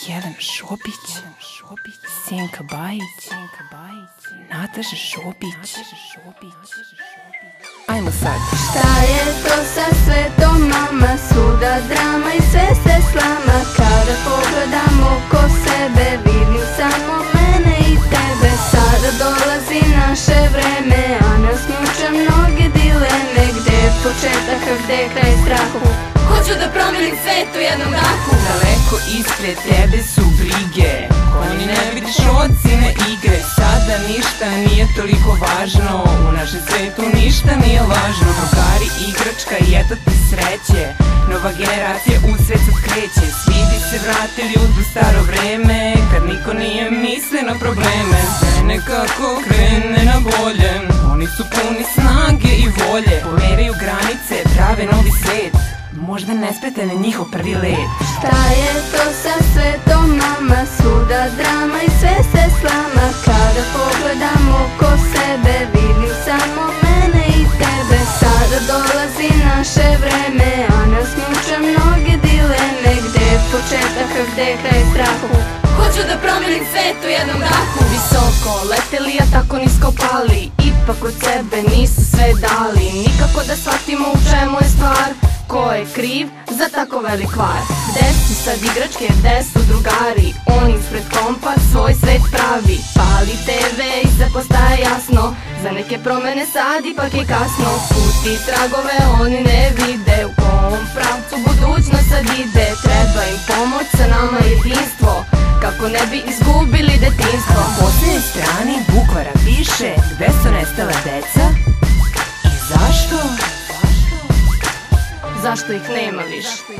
Jelena Šopić, Senka Bajić, Nataša Šopić. Ajmo sad. Šta je to sa svetom, mama? Svuda drama i sve se slama. Kada pogledam oko sebe, vidim samo mene i tebe. Sada dolazi naše vreme, a nas muče mnoge dileme. Gde je početak, a gde je kraj strahu? Hoću da promenim svet u jednom dahu. Daleko ispred tebe su brige, koji ne vidiš ocene igre. Sada ništa nije toliko važno, u našem svetu ništa nije lažno. Drugari, igračka i eto ti sreće, nova generacija u svet sad kreće. Svi bi se vratili u staro vreme, kad niko nije mislio na probleme. Sve nekako krene na bolje, oni su puni snage i volje. Pomeraju granice, prave novi svet, možda ne sprete na njihov prvi let. Šta je to sa svetom, mama? Svuda drama i sve se slama. Kada pogledam oko sebe, vidim samo mene i tebe. Sada dolazi naše vreme, a nas muče mnoge dileme. Gde je početak, a gde je kraj strahu? Hoću da promenim svet u jednom dahu. Visoko leteli, a tako nisko pali, ipak od sebe nisu sve dali. Nikako da shvatimo u čemu je stvar, ko je kriv za tako velik kvar. Gde su sad igračke, gde su drugari? On ispred kompa svoj svet pravi. Pali TV i sve postaje jasno, za neke promene sad ipak je kasno. Puti tragove oni ne vide, u kom pravcu budućnost sad ide. Treba im pomoć, sa nama jedinstvo, kako ne bi izgubili detinjstvo. Na posljednjoj strani bukvara piše gde su nestala deca i zašto? Zašto ih nema više?